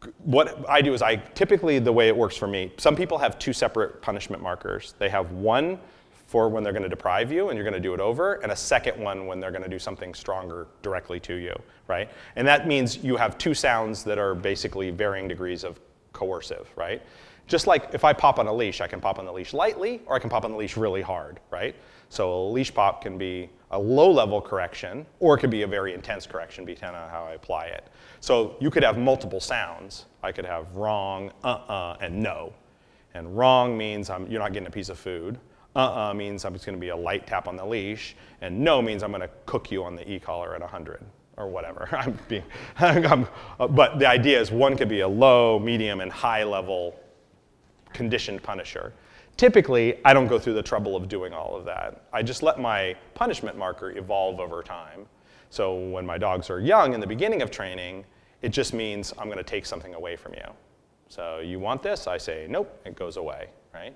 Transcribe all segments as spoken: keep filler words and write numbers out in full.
what I do is I typically, the way it works for me, some people have two separate punishment markers. They have one for when they're going to deprive you and you're going to do it over, and a second one when they're going to do something stronger directly to you, right? And that means you have two sounds that are basically varying degrees of coercive, right? Just like if I pop on a leash, I can pop on the leash lightly or I can pop on the leash really hard, right? So a leash pop can be a low-level correction or it could be a very intense correction depending on how I apply it. So you could have multiple sounds. I could have wrong, uh-uh, and no. And wrong means I'm, you're not getting a piece of food. Uh-uh means I'm just going to be a light tap on the leash. And no means I'm going to cook you on the e-collar at one hundred or whatever. I'm being, I'm, but the idea is one could be a low, medium, and high-level conditioned punisher. Typically, I don't go through the trouble of doing all of that. I just let my punishment marker evolve over time. So when my dogs are young in the beginning of training, it just means I'm going to take something away from you. So you want this? I say, nope, it goes away, right?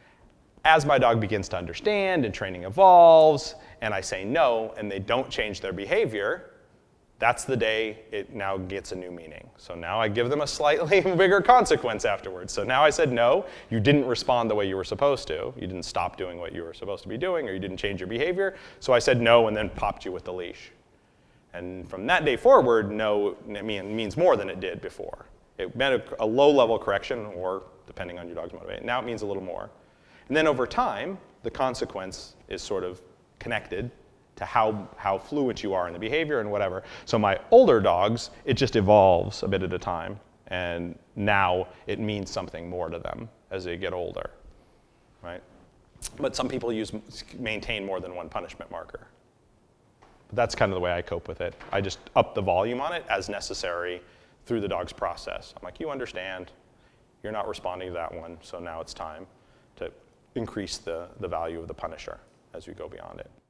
As my dog begins to understand and training evolves, and I say no, and they don't change their behavior, that's the day it now gets a new meaning. So now I give them a slightly bigger consequence afterwards. So now I said no, you didn't respond the way you were supposed to. You didn't stop doing what you were supposed to be doing, or you didn't change your behavior. So I said no and then popped you with the leash. And from that day forward, no means more than it did before. It meant a, a low-level correction, or depending on your dog's motivation. Now it means a little more. And then over time, the consequence is sort of connected to how, how fluent you are in the behavior and whatever. So my older dogs, it just evolves a bit at a time. And now it means something more to them as they get older, right? But some people use, maintain more than one punishment marker. But that's kind of the way I cope with it. I just up the volume on it as necessary through the dog's process. I'm like, you understand, you're not responding to that one, so now it's time to increase the, the value of the punisher as we go beyond it.